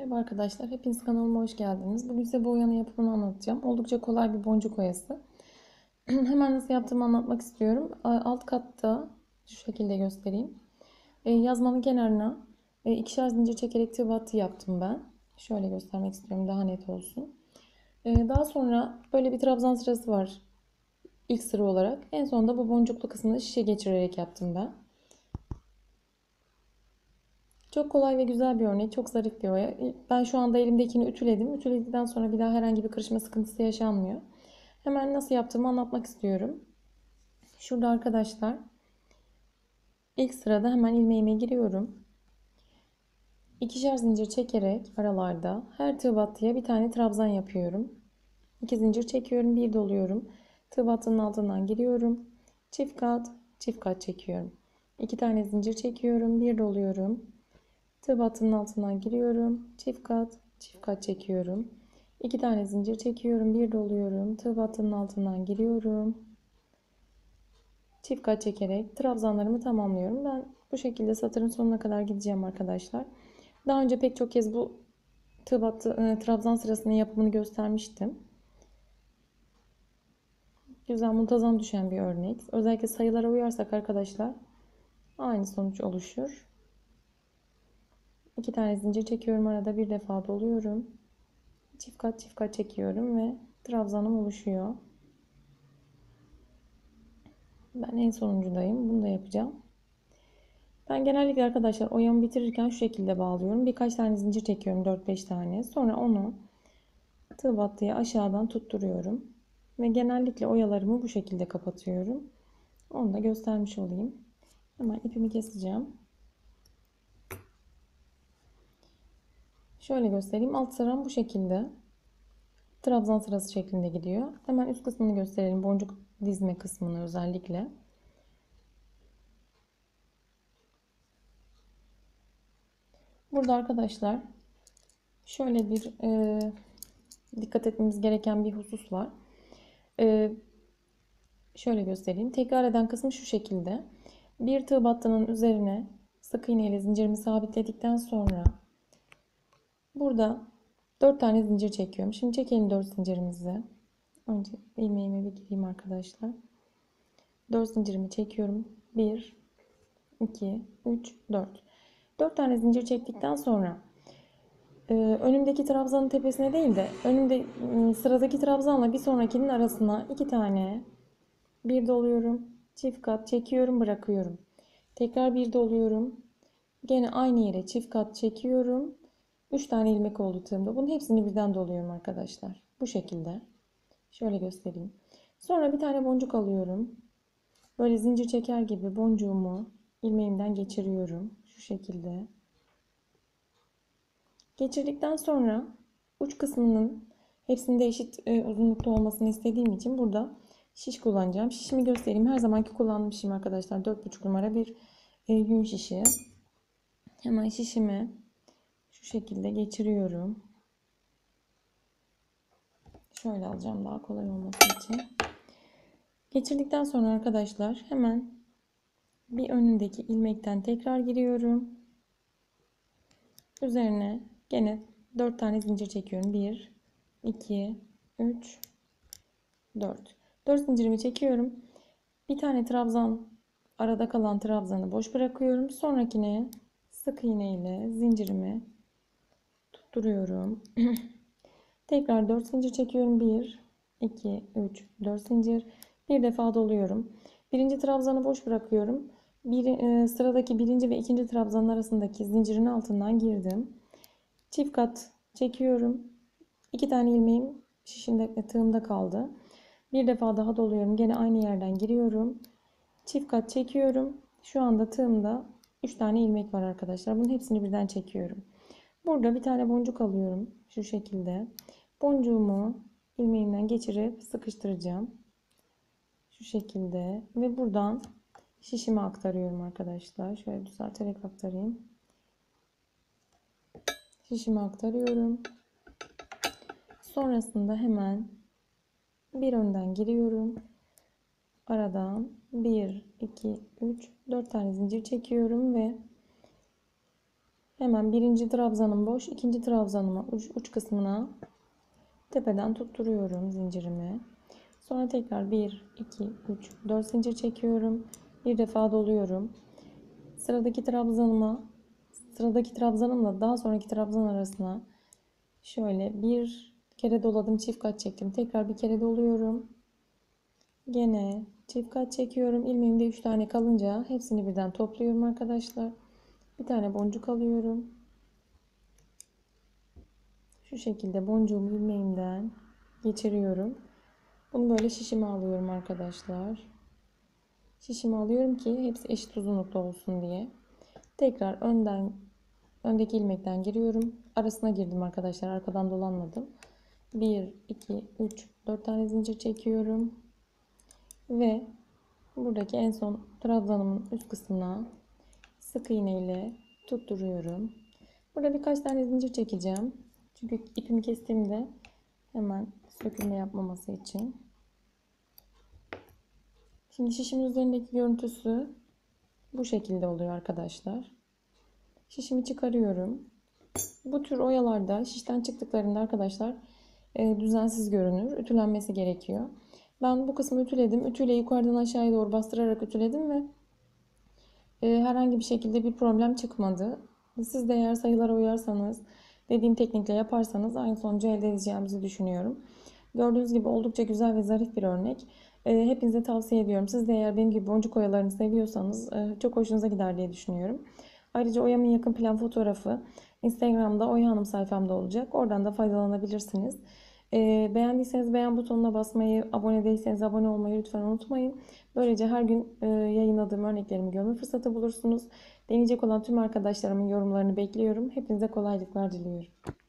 Merhaba arkadaşlar, hepiniz kanalıma hoş geldiniz. Bugün size bu oyanın yapımını anlatacağım. Oldukça kolay bir boncuk oyası. Hemen nasıl yaptığımı anlatmak istiyorum. Alt katta şu şekilde göstereyim. Yazmanın kenarına ikişer zincir çekerek tığ battı yaptım ben. Şöyle göstermek istiyorum, daha net olsun. Daha sonra böyle bir trabzan sırası var ilk sıra olarak. En sonunda bu boncuklu kısmını şişe geçirerek yaptım ben. Çok kolay ve güzel bir örnek. Çok zarif bir oya. Ben şu anda elimdekini ütüledim. Ütüledikten sonra bir daha herhangi bir kırışma sıkıntısı yaşanmıyor. Hemen nasıl yaptığımı anlatmak istiyorum. Şurada arkadaşlar ilk sırada hemen ilmeğime giriyorum. İkişer zincir çekerek aralarda her tığ battıya bir tane trabzan yapıyorum. 2 zincir çekiyorum, bir doluyorum. Tığ battının altından giriyorum. Çift kat çekiyorum. 2 tane zincir çekiyorum, bir doluyorum. Tığ battının altından giriyorum. Çift kat çekiyorum. 2 tane zincir çekiyorum, bir doluyorum. Tığ battının altından giriyorum. Çift kat çekerek trabzanlarımı tamamlıyorum. Ben bu şekilde satırın sonuna kadar gideceğim arkadaşlar. Daha önce pek çok kez bu tığ battı, trabzan sırasının yapımını göstermiştim. Güzel, muntazam düşen bir örnek. Özellikle sayılara uyarsak arkadaşlar aynı sonuç oluşur. 2 tane zincir çekiyorum, arada bir defa doluyorum. Çift kat çekiyorum ve trabzanım oluşuyor. Ben en sonuncudayım. Bunu da yapacağım. Ben genellikle arkadaşlar oyamı bitirirken şu şekilde bağlıyorum. Birkaç tane zincir çekiyorum, 4-5 tane. Sonra onu tığ battıya aşağıdan tutturuyorum. Ve genellikle oyalarımı bu şekilde kapatıyorum. Onu da göstermiş olayım. Hemen ipimi keseceğim. Şöyle göstereyim. Alt sıram bu şekilde. Trabzan sırası şeklinde gidiyor. Hemen üst kısmını gösterelim. Boncuk dizme kısmını özellikle. Burada arkadaşlar şöyle bir dikkat etmemiz gereken bir husus var. Şöyle göstereyim. Tekrar eden kısmı şu şekilde. Bir tığ battının üzerine sık iğne ile zincirimi sabitledikten sonra burada 4 tane zincir çekiyorum. Şimdi çekelim 4 zincirimizi. Önce ilmeğime bir gireyim arkadaşlar. 4 zincirimi çekiyorum. 1, 2, 3, 4. 4 tane zincir çektikten sonra önümdeki trabzanın tepesine değil de önümde sıradaki trabzanla bir sonrakinin arasına 2 tane bir doluyorum. Çift kat çekiyorum, bırakıyorum. Tekrar bir doluyorum. Gene aynı yere çift kat çekiyorum. 3 tane ilmek oldu tığımda. Bunun hepsini birden doluyorum arkadaşlar. Bu şekilde. Şöyle göstereyim. Sonra bir tane boncuk alıyorum. Böyle zincir çeker gibi boncuğumu ilmeğimden geçiriyorum. Şu şekilde. Geçirdikten sonra uç kısmının hepsinde eşit uzunlukta olmasını istediğim için burada şiş kullanacağım. Şişimi göstereyim. Her zamanki kullandığım şişim arkadaşlar. 4,5 numara bir yün şişi. Hemen şişimi şu şekilde geçiriyorum. Şöyle alacağım daha kolay olması için. Geçirdikten sonra arkadaşlar hemen bir önündeki ilmekten tekrar giriyorum. Üzerine gene 4 tane zincir çekiyorum. 1, 2, 3, 4. 4 zincirimi çekiyorum. Bir tane trabzan, arada kalan trabzanı boş bırakıyorum. Sonrakine sık iğne ile zincirimi tutturuyorum. Tekrar 4 zincir çekiyorum. 1, 2, 3, 4 zincir. Bir defa doluyorum. Birinci trabzanı boş bırakıyorum. Sıradaki birinci ve ikinci trabzanın arasındaki zincirin altından girdim. Çift kat çekiyorum. 2 tane ilmeğim şişimde, tığımda kaldı. Bir defa daha doluyorum. Gene aynı yerden giriyorum. Çift kat çekiyorum. Şu anda tığımda 3 tane ilmek var arkadaşlar. Bunun hepsini birden çekiyorum. Burada bir tane boncuk alıyorum. Şu şekilde. Boncuğumu ilmeğimden geçirip sıkıştıracağım. Şu şekilde. Ve buradan şişime aktarıyorum arkadaşlar. Şöyle düzelterek aktarayım. Şişime aktarıyorum. Sonrasında hemen bir önden giriyorum. Aradan 1, 2, 3, 4 tane zincir çekiyorum ve Hemen birinci trabzanım boş. İkinci trabzanıma uç kısmına tepeden tutturuyorum zincirimi. Sonra tekrar 1, 2, 3, 4 zincir çekiyorum. Bir defa doluyorum. Sıradaki trabzanımla daha sonraki trabzan arasına şöyle bir kere doladım, çift kat çektim. Tekrar bir kere doluyorum. Gene çift kat çekiyorum. İlmeğimde 3 tane kalınca hepsini birden topluyorum arkadaşlar. Bir tane boncuk alıyorum. Şu şekilde boncuğumu ilmeğimden geçiriyorum. Bunu böyle şişime alıyorum arkadaşlar. Şişime alıyorum ki hepsi eşit uzunlukta olsun diye. Tekrar öndeki ilmekten giriyorum. Arasına girdim arkadaşlar. Arkadan dolanmadım. 1, 2, 3, 4 tane zincir çekiyorum. Ve buradaki en son trabzanımın üst kısmına sık iğne ile tutturuyorum. Burada birkaç tane zincir çekeceğim. Çünkü ipimi kestiğimde hemen sökülme yapmaması için. Şimdi şişimin üzerindeki görüntüsü bu şekilde oluyor arkadaşlar. Şişimi çıkarıyorum. Bu tür oyalarda şişten çıktıklarında arkadaşlar düzensiz görünür. Ütülenmesi gerekiyor. Ben bu kısmı ütüledim. Ütüyle yukarıdan aşağıya doğru bastırarak ütüledim ve herhangi bir şekilde bir problem çıkmadı. Siz de eğer sayılara uyarsanız, dediğim teknikle yaparsanız aynı sonucu elde edeceğimizi düşünüyorum. Gördüğünüz gibi oldukça güzel ve zarif bir örnek. Hepinize tavsiye ediyorum. Siz de eğer benim gibi boncuk oyalarını seviyorsanız çok hoşunuza gider diye düşünüyorum. Ayrıca oyamın yakın plan fotoğrafı Instagram'da Oya Hanım sayfamda olacak. Oradan da faydalanabilirsiniz. Beğendiyseniz beğen butonuna basmayı, abone değilseniz abone olmayı lütfen unutmayın. Böylece her gün yayınladığım örneklerimi görme fırsatı bulursunuz. Deneyecek olan tüm arkadaşlarımın yorumlarını bekliyorum. Hepinize kolaylıklar diliyorum.